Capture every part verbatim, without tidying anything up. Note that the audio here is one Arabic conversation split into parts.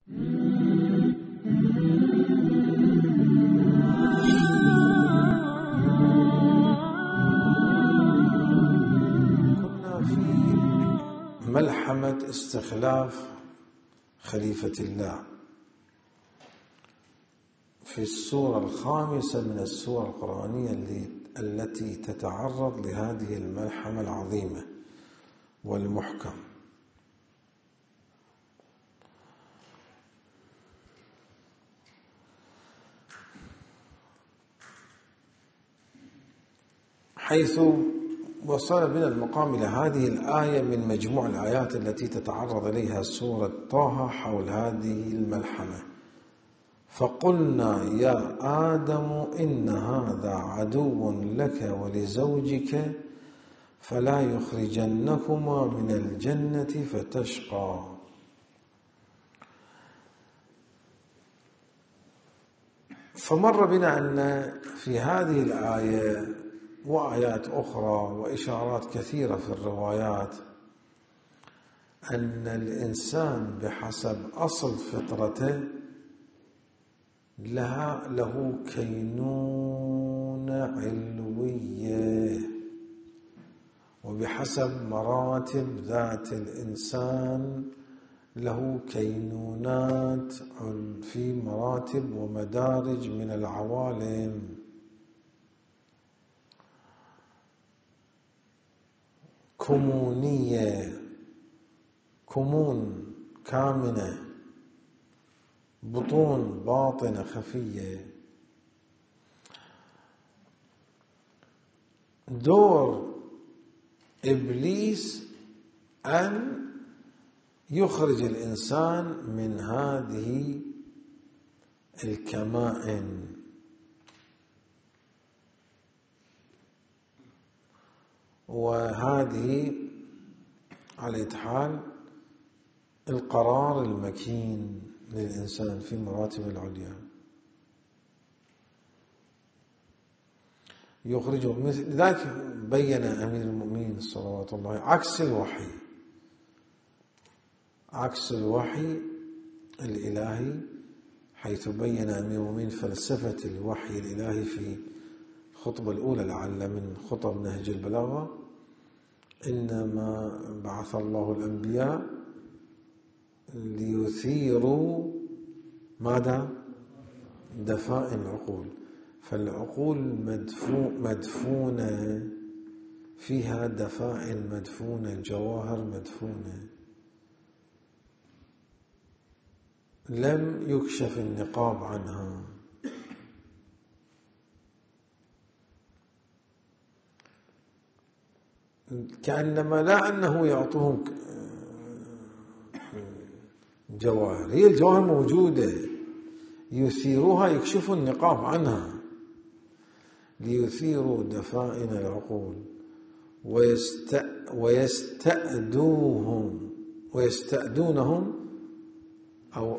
ملحمة استخلاف خليفة الله في السورة الخامسة من السور القرآنية التي تتعرض لهذه الملحمة العظيمة والمحكم. حيث وصل بنا المقام إلى هذه الآية من مجموع الآيات التي تتعرض إليها سورة طه حول هذه الملحمة. فقلنا يا آدم إن هذا عدو لك ولزوجك فلا يخرجنكما من الجنة فتشقى. فمر بنا أن في هذه الآية وآيات أخرى وإشارات كثيرة في الروايات أن الإنسان بحسب أصل فطرته لها له كينونة علوية، وبحسب مراتب ذات الإنسان له كينونات في مراتب ومدارج من العوالم. كمونية، كمون كامنة، بطون باطنة خفية. دور إبليس أن يخرج الإنسان من هذه الكمائن، وهذه على أي حال القرار المكين للإنسان في مراتب العليا، يخرجه. مثل ذلك بين أمير المؤمنين صلوات الله عكس الوحي، عكس الوحي الإلهي، حيث بين أمير المؤمنين فلسفة الوحي الإلهي في الخطبة الأولى لعل من خطب نهج البلاغة. إنما بعث الله الأنبياء ليثيروا ماذا؟ دفائن العقول. فالعقول مدفونة فيها دفائن مدفونة، جواهر مدفونة لم يكشف النقاب عنها. كأنما لا أنه يعطوهم جواهر، هي الجواهر موجودة، يثيروها، يكشفوا النقاب عنها ليثيروا دفائن العقول ويست... ويستأدوهم ويستأدونهم أو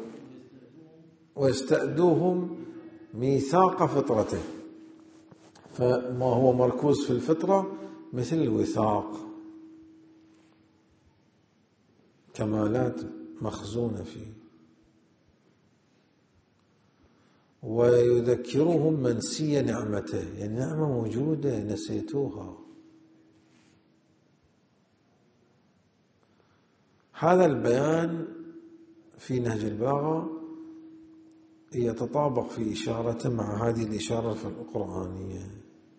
ويستأدوهم ميثاق فطرته. فما هو مركوز في الفطرة مثل الوثاق، كمالات مخزونة فيه. ويذكرهم منسي نعمته، يعني نعمة موجودة نسيتوها. هذا البيان في نهج البلاغة يتطابق في إشارته مع هذه الإشارة القرآنية.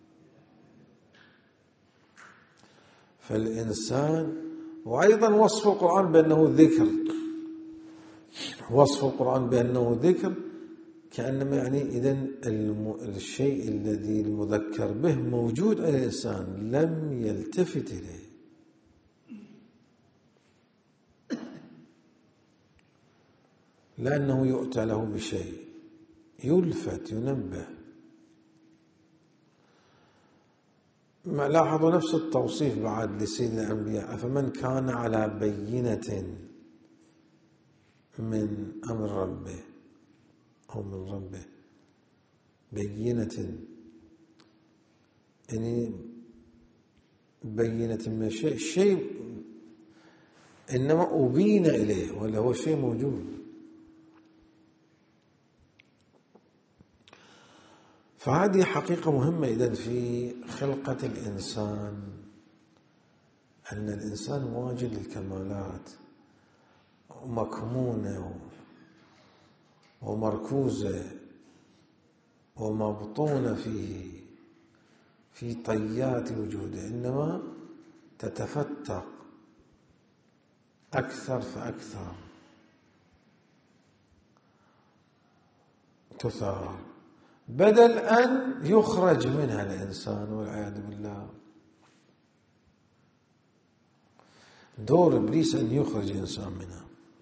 فالإنسان، وأيضا وصف القرآن بأنه ذكر، وصف القرآن بأنه ذكر كأنما يعني إذن الشيء الذي المذكر به موجود على الإنسان لم يلتفت إليه. لأنه يؤتى له بشيء يلفت ينبه. لاحظوا نفس التوصيف بعد لسيد الأنبياء: أفمن كان على بينة من أمر ربه أو من ربه، بينة يعني بينة من شيء، شيء إنما أبين إليه ولا هو شيء موجود. فهذه حقيقة مهمة إذن في خلقة الإنسان، أن الإنسان واجد الكمالات ومكمونة ومركوزة ومبطونة فيه في طيات وجوده، إنما تتفتق أكثر فأكثر، تثار بدل أن يخرج منها الإنسان والعياذ بالله. دور إبليس أن يخرج الإنسان منها.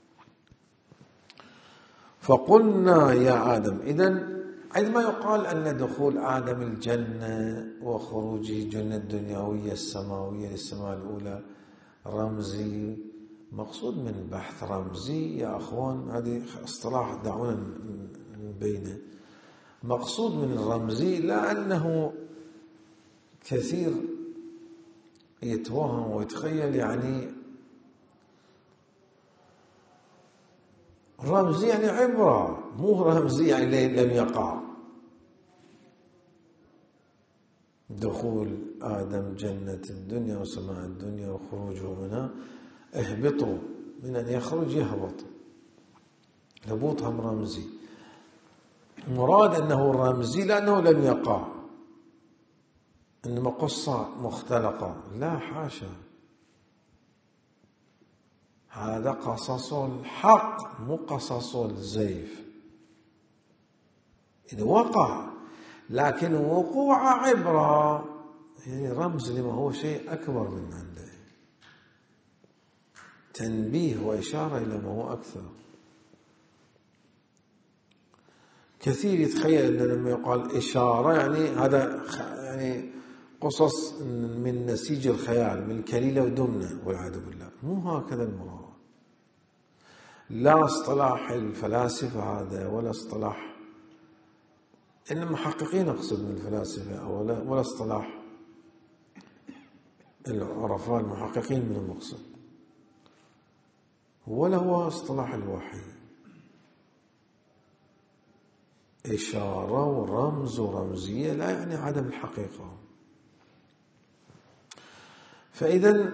فقلنا يا آدم، إذن عندما يقال أن دخول آدم الجنة وخروجه الجنة الدنيوية السماوية للسماء الأولى رمزي، مقصود من بحث رمزي يا أخوان، هذه اصطلاح دعونا نبينه. مقصود من الرمزي لأنه كثير يتوهم ويتخيل يعني رمزي يعني عبرة، مو رمزي يعني لم يقع. دخول آدم جنة الدنيا وسماء الدنيا وخروجه منها، اهبطوا من أن يخرج يهبط، هبوطهم رمزي. مراد أنه رمزي لأنه لم يقع، إنما قصة مختلقة، لا حاشا، هذا قصص الحق مو قصص الزيف. إذا وقع لكن وقوع عبرة، يعني رمز لما هو شيء أكبر من عنده، تنبيه وإشارة إلى ما هو أكثر. كثير يتخيل أن لما يقال إشارة يعني هذا يعني قصص من نسيج الخيال، من كليلة ودمنة والعياذ بالله. مو هكذا المراد، لا اصطلاح الفلاسفة هذا ولا اصطلاح إن المحققين، أقصد من الفلاسفة، ولا ولا اصطلاح العرفاء المحققين من المقصد، ولا هو اصطلاح الوحي. إشارة ورمز ورمزية لا يعني عدم الحقيقة. فإذا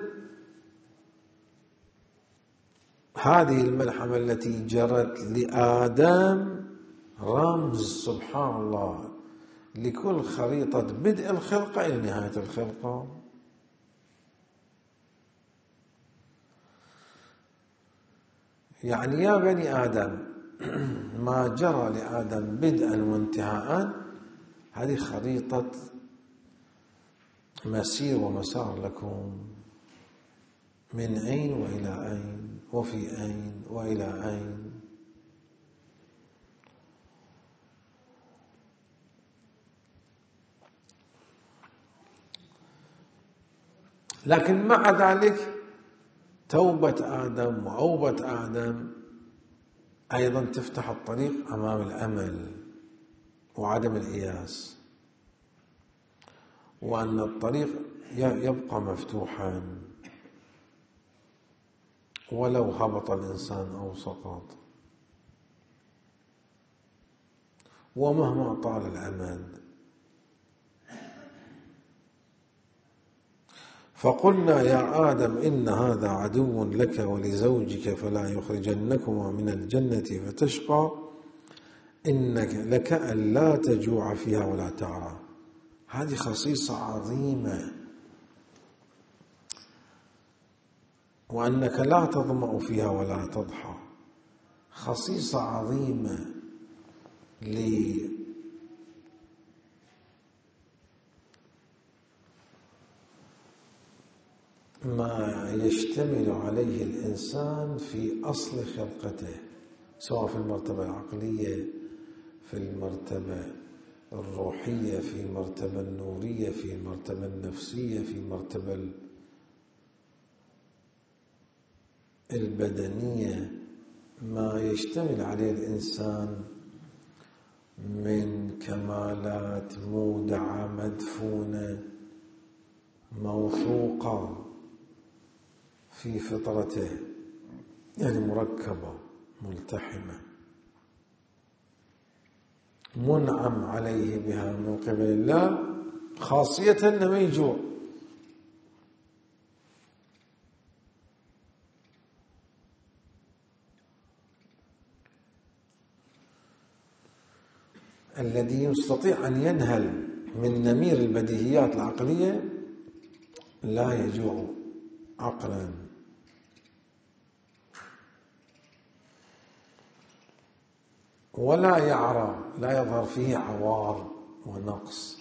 هذه الملحمة التي جرت لآدم رمز سبحان الله لكل خريطة بدء الخلقة إلى نهاية الخلقة. يعني يا بني آدم، ما جرى لآدم بدءا وانتهاء هذه خريطة مسير ومسار لكم، من أين وإلى أين وفي أين وإلى أين. لكن مع ذلك توبة آدم وأوبة آدم أيضا تفتح الطريق أمام الأمل وعدم الإياس، وأن الطريق يبقى مفتوحا ولو هبط الإنسان أو سقط، ومهما طال الأمد. فقلنا يا آدم إن هذا عدو لك ولزوجك فلا يخرجنكما من الجنة فتشقى، إنك لك ألا تجوع فيها ولا تعرى. هذه خصيصة عظيمة، وأنك لا تظمأ فيها ولا تضحى، خصيصة عظيمة لما يشتمل عليه الإنسان في أصل خلقته، سواء في المرتبة العقلية، في المرتبة الروحية، في المرتبة النورية، في المرتبة النفسية، في المرتبة البدنية. ما يشتمل عليه الإنسان من كمالات مودعة مدفونة موثوقة في فطرته، يعني مركبة ملتحمة. منعم عليه بها من قبل الله، خاصية أنه ما يجوع. الذي يستطيع أن ينهل من نمير البديهيات العقلية لا يجوع عقلا. ولا يعرى، لا يظهر فيه عوار ونقص.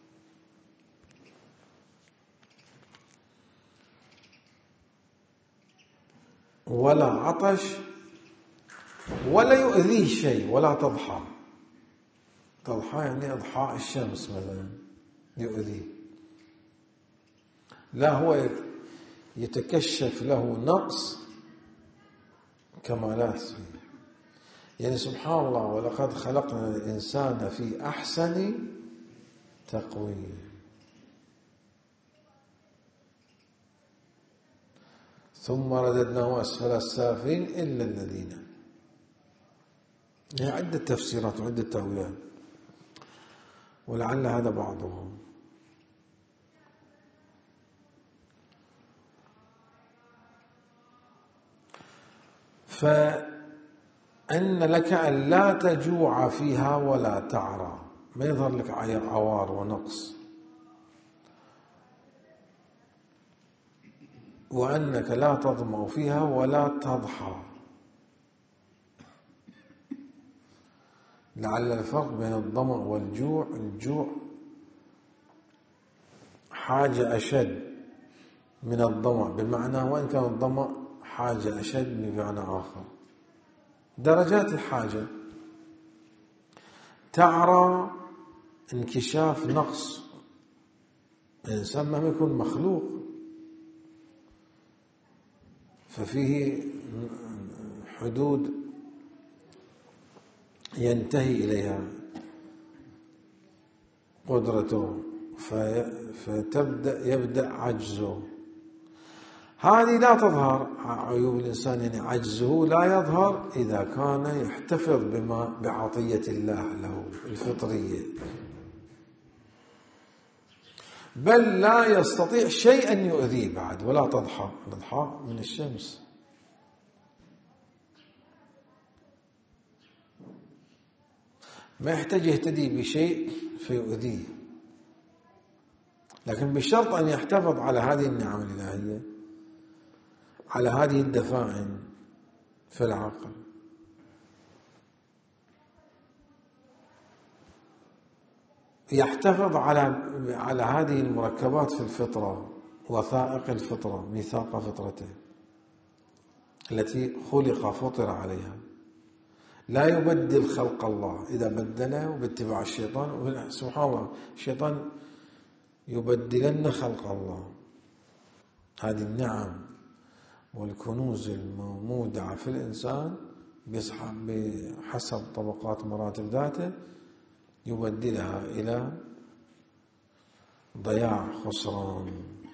ولا عطش، ولا يؤذيه شيء، ولا تضحى. تضحى يعني إضحاء الشمس مثلا يؤذيه، لا هو يتكشف له نقص كمالات فيه. يعني سبحان الله، ولقد خلقنا الإنسان في أحسن تقويم. ثم رددناه أسفل السافلين إلا الذين. هي عدة تفسيرات وعدة تأويلات، ولعل هذا بعضهم. فإن لك أن لا تجوع فيها ولا تعرى، ما يظهر لك عوار ونقص. وأنك لا تظمأ فيها ولا تضحى. لعل الفرق بين الظمأ والجوع، الجوع حاجة أشد من الظمأ، بمعنى وإن كان الظمأ حاجة أشد بمعنى آخر، درجات الحاجة. تعرى انكشاف نقص الإنسان مهما يكون مخلوق، ففيه حدود ينتهي إليها قدرته، فتبدأ يبدأ عجزه. هذه لا تظهر عيوب الإنسان، يعني عجزه لا يظهر إذا كان يحتفظ بما بعطية الله له الفطرية، بل لا يستطيع شيئا يؤذيه بعد. ولا تضحى، تضحى من الشمس. ما يحتاج يهتدي بشيء فيؤذيه، لكن بشرط أن يحتفظ على هذه النعم الإلهية، على هذه الدفاعن في العقل. يحتفظ على على هذه المركبات في الفطرة، وثائق الفطرة، ميثاق فطرته التي خلق فطر عليها. لا يبدل خلق الله، إذا بدله باتباع الشيطان، سبحان الله، الشيطان يبدلن خلق الله. هذه النعم والكنوز المودعة في الإنسان بحسب طبقات مراتب ذاته، يبدلها إلى ضياع، خسران.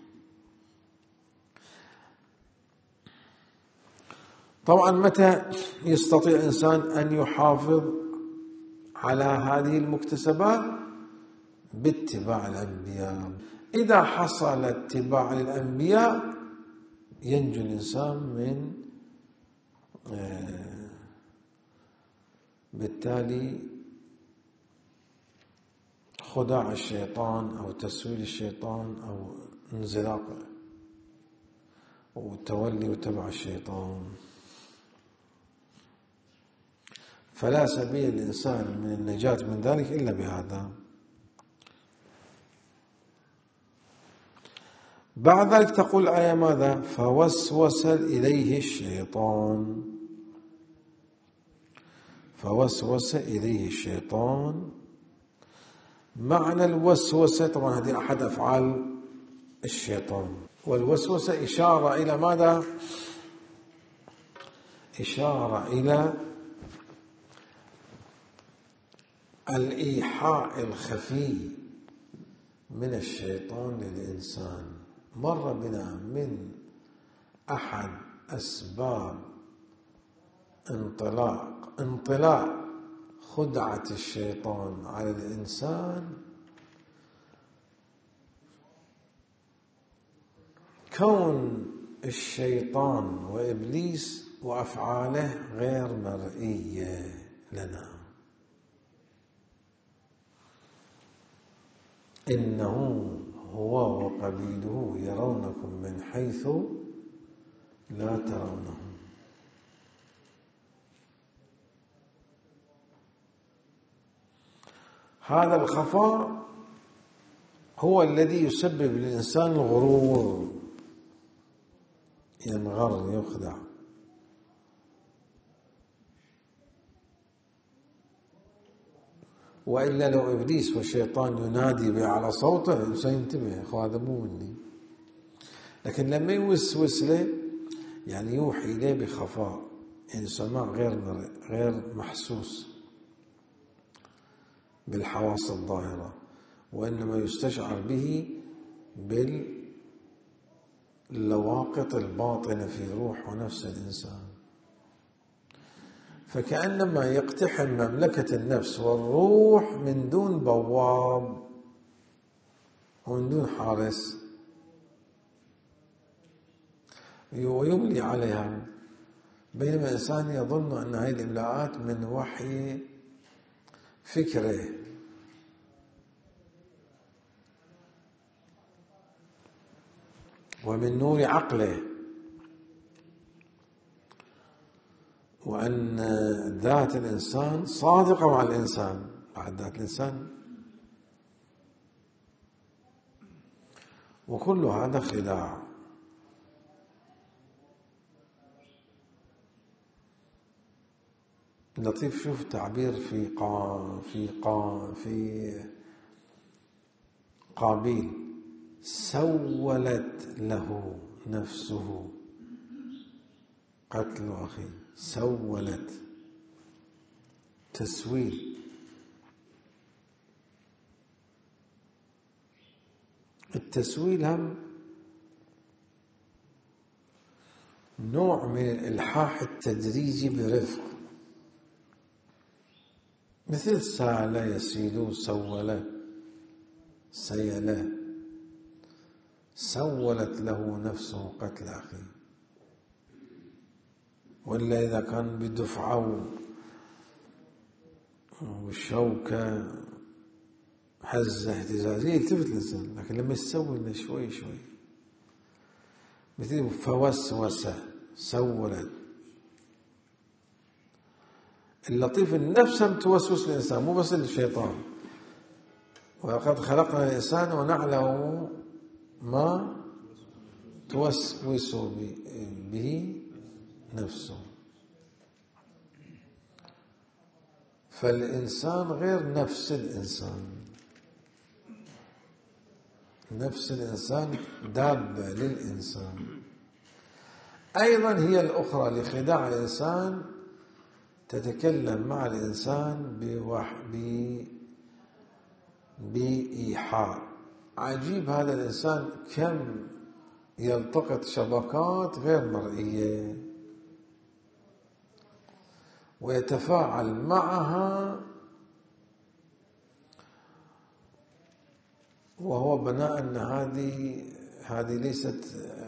طبعا متى يستطيع الإنسان أن يحافظ على هذه المكتسبات؟ باتباع الأنبياء. إذا حصل اتباع للأنبياء ينجو الإنسان من آه بالتالي خداع الشيطان أو تسويل الشيطان أو انزلاقه وتولي وتبع الشيطان. فلا سبيل للإنسان من النجاة من ذلك إلا بهذا. بعد ذلك تقول الآية ماذا؟ فوسوس إليه الشيطان. فوسوس إليه الشيطان، معنى الوسوسة طبعا هذه أحد أفعال الشيطان، والوسوسة إشارة إلى ماذا؟ إشارة إلى الإيحاء الخفي من الشيطان للإنسان. مر بنا من أحد أسباب انطلاق انطلاق خدعة الشيطان على الإنسان كون الشيطان وإبليس وأفعاله غير مرئية لنا. إنه هو وقبيله يرونكم من حيث لا ترونهم. هذا الخفاء هو الذي يسبب للإنسان الغرور، ينغر يخدع. وإلا لو إبليس والشيطان ينادي بأعلى صوته سينتبه، أخو هذا مو مني. لكن لما يوسوس له يعني يوحي له بخفاء، يعني سماع غير غير محسوس بالحواس الظاهرة، وإنما يستشعر به باللواقط الباطنة في روح ونفس الإنسان. فكأنما يقتحم مملكة النفس والروح من دون بواب ومن دون حارس، ويملي عليها، بينما الإنسان يظن أن هذه الإملاءات من وحي فكره. ومن نور عقله، وأن ذات الإنسان صادقة مع الإنسان. بعد ذات الإنسان، وكل هذا خداع. لطيف شوف تعبير في قا في قا في قابيل: سولت له نفسه قتل أخيه. سولت، تسويل. التسويل هم نوع من الإلحاح التدريجي برفق، مثل سال يسيل، سول، سيله. سولت له نفسه قتل أخيه. ولا إذا كان بدفعة والشوكة هزة اهتزازية يلتفت الإنسان، لكن لما يسول شوي شوي، مثل فوسوس، سولت. اللطيف النفس هم توسوس الإنسان، مو بس الشيطان. ولقد خلقنا الإنسان ونعلم ما توسوس به نفسه. فالإنسان غير نفس الإنسان. نفس الإنسان دابة للإنسان. أيضا هي الأخرى لخداع الإنسان، تتكلم مع الإنسان بوح بإيحاء. عجيب هذا الإنسان كم يلتقط شبكات غير مرئية ويتفاعل معها، وهو بناء أن هذه هذه ليست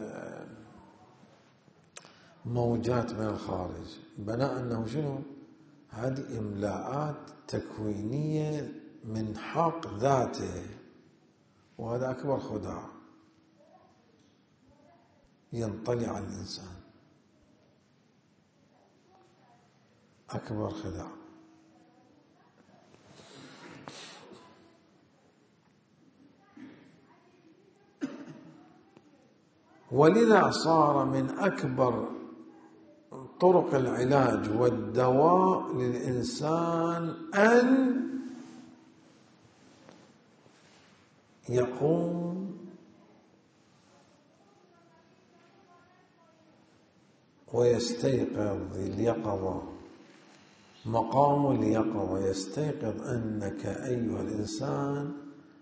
موجات من الخارج، بناء أنه شنو؟ هذه إملاءات تكوينية من حق ذاته. وهذا أكبر خداع ينطلي على الإنسان، أكبر خداع. ولذا صار من أكبر طرق العلاج والدواء للإنسان أن يقوم ويستيقظ اليقظة، مقام اليقظة، يستيقظ أنك أيها الإنسان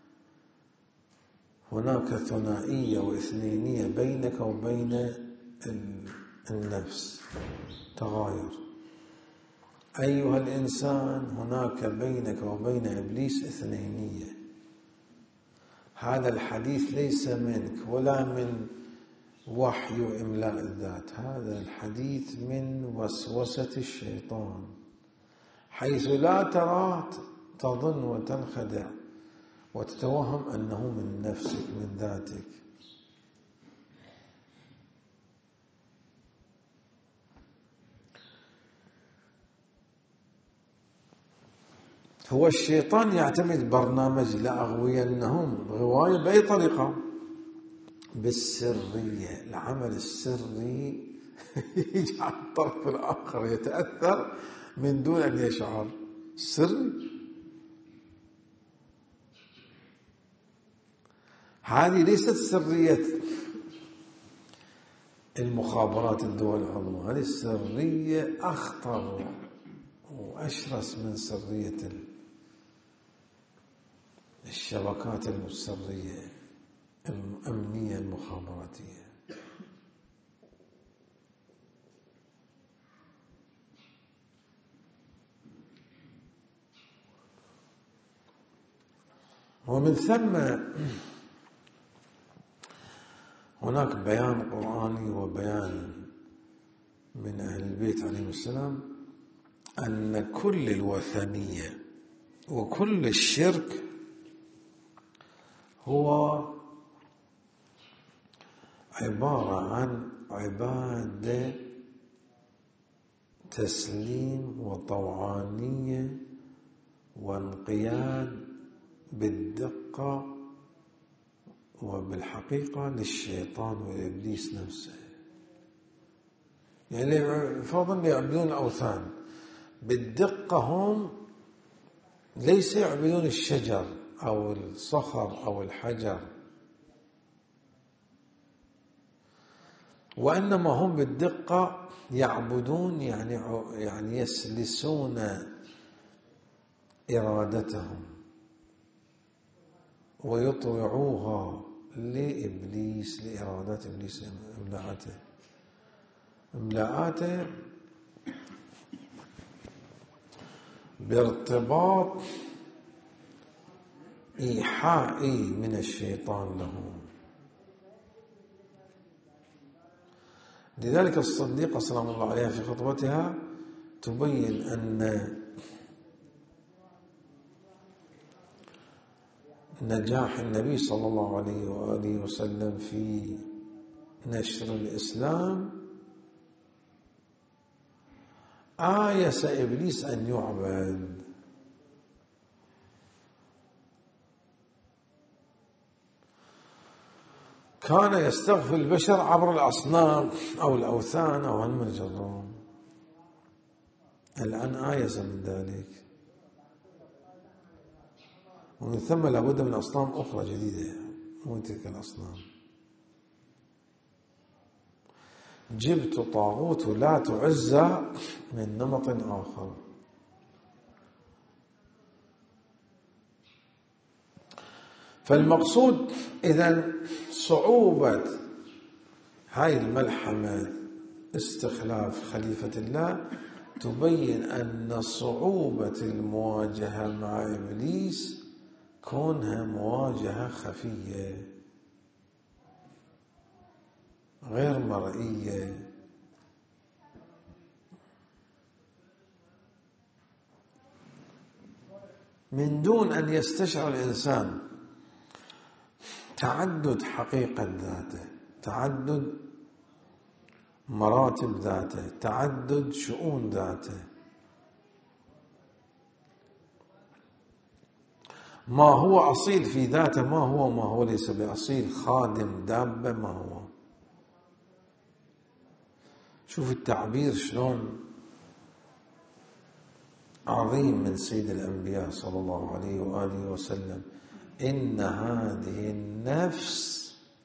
هناك ثنائية واثنينية بينك وبين النفس، تغاير. أيها الإنسان هناك بينك وبين إبليس اثنينية. هذا الحديث ليس منك ولا من وحي وإملاء الذات، هذا الحديث من وسوسة الشيطان، حيث لا ترى تظن وتنخدع وتتوهم أنه من نفسك من ذاتك. هو الشيطان يعتمد برنامج لأغوينهم غواية بأي طريقة؟ بالسرية. العمل السري يجعل الطرف الآخر يتأثر من دون أن يشعر. سري. هذه ليست سرية المخابرات الدول العظمى، هذه السرية أخطر وأشرس من سرية الشبكات السرية الأمنية المخابراتية. ومن ثم هناك بيان قرآني وبيان من أهل البيت عليهم السلام أن كل الوثنية وكل الشرك هو عبارة عن عبادة تسليم وطوعانية وانقياد بالدقة وبالحقيقة للشيطان والإبليس نفسه. يعني فضل يعبدون الأوثان بالدقة، هم ليس يعبدون الشجر أو الصخر أو الحجر، وإنما هم بالدقة يعبدون يعني يعني يسلسون إرادتهم ويطوعوها لإبليس، لإرادات إبليس إملاءاته إملاءاته بارتباط إيحائي من الشيطان لهم. لذلك الصديقة سلام الله عليها في خطبتها تبين أن نجاح النبي صلى الله عليه وآله وسلم في نشر الإسلام آيس إبليس أن يعبد. كان يستغفل البشر عبر الأصنام أو الأوثان أو المجرم، الآن آيس من ذلك، ومن ثم لابد من أصنام أخرى جديدة مو تلك الأصنام. جبت طاغوت لا تعزى من نمط آخر. فالمقصود إذن صعوبة هاي الملحمة استخلاف خليفة الله تبين أن صعوبة المواجهة مع إبليس كونها مواجهة خفية غير مرئية، من دون أن يستشعر الإنسان تعدد حقيقة ذاته، تعدد مراتب ذاته، تعدد شؤون ذاته. ما هو أصيل في ذاته ما هو، ما هو ليس بأصيل، خادم دابة ما هو. شوف التعبير شلون عظيم من سيد الأنبياء صلى الله عليه وآله وسلم: إن هذه النفس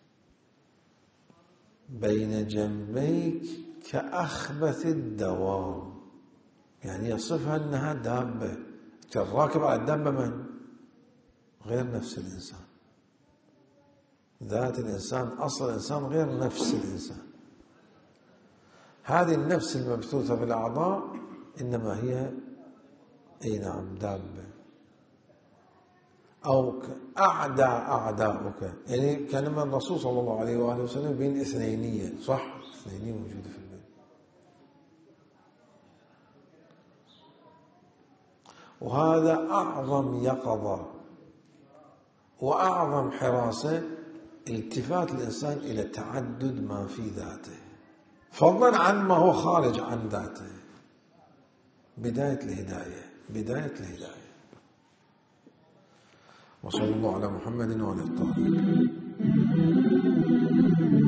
بين جنبيك كأخبث الدواب، يعني يصفها أنها دابة. الراكب على الدابة من؟ غير نفس الإنسان، ذات الإنسان، أصل الإنسان غير نفس الإنسان. هذه النفس المبثوثة في الأعضاء إنما هي أي نعم دابة. أو أعدى أعداؤك، يعني كلمة الرسول صلى الله عليه وآله وسلم بين اثنينية، صح؟ اثنينية موجودة في البيت. وهذا أعظم يقظة وأعظم حراسة، التفات الإنسان إلى تعدد ما في ذاته فضلا عن ما هو خارج عن ذاته. بداية الهداية، بداية الهداية. وصلى الله على محمد وعلى الطاهرين.